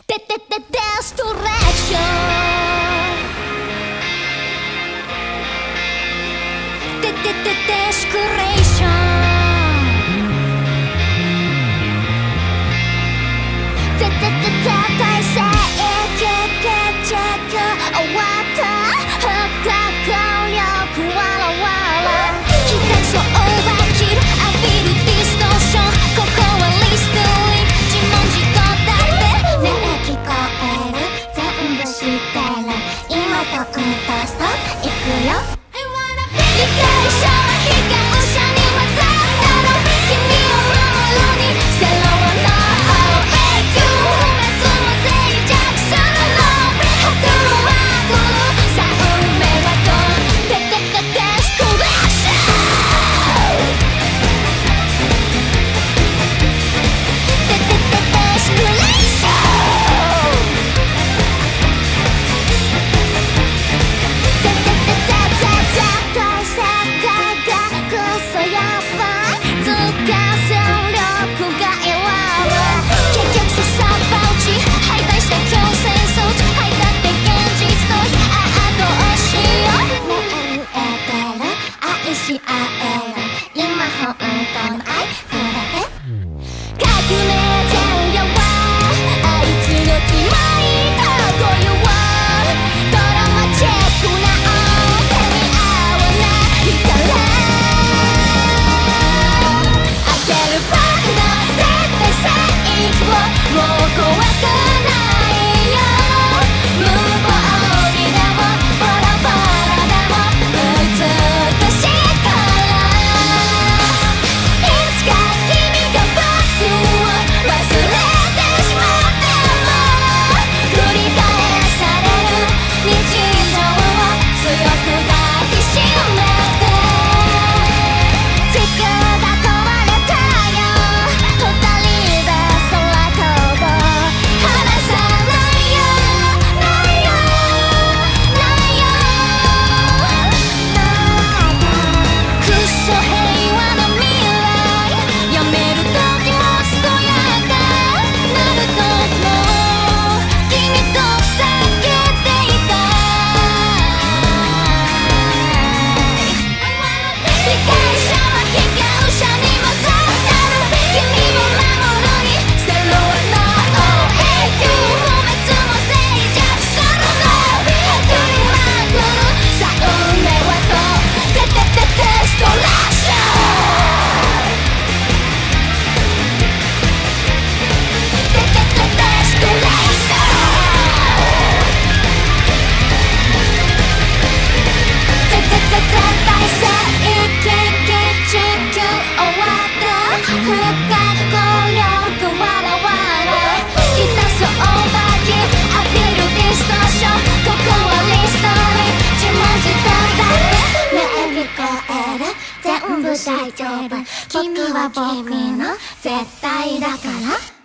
デストラクションデスクレーション絶対正義決着終わった不可抗力わらわら期待そうバーキル浴びるディストーションここはリストリンク自問自答だってねえ聞こえる全部知ってる今とストップいくよ理解者は被害者に混ざったの君を守るに背負わない永久不滅も静寂するのハトルは来るさあ運命はどうデストラクションデスクレーション絶対世界がクソやばい図鑑戦力が弱い結局ささばうち敗退した強制装置はいだって現実逃避ああどうしようねえ見えてる愛し合える今本当の愛触れて革命前夜はあいつの決まりとこよドラマチックな手に合わないから当てるバカな絶対最後もう怖くないよ無防備でもバラバラでも美しいからいつか君が僕を忘れてしまっても繰り返される日常を強く抱きしめて地球が壊れたよ二人で空飛ぼう離さないよないよないよクソ平和な未来やめる時も健やかなる時も君と叫んでいたい理解者は被害者に混ざってる君を守るに背負わない永久不滅も静寂するのハトルは来るさあ運命はどうデストラクションデストラクション絶対正義決着終わった不可抗力わらわら痛そうバーキ浴びるディストーションここはリストリンク自問自答だってねえ聞こえる全部大丈夫君は僕の絶対だから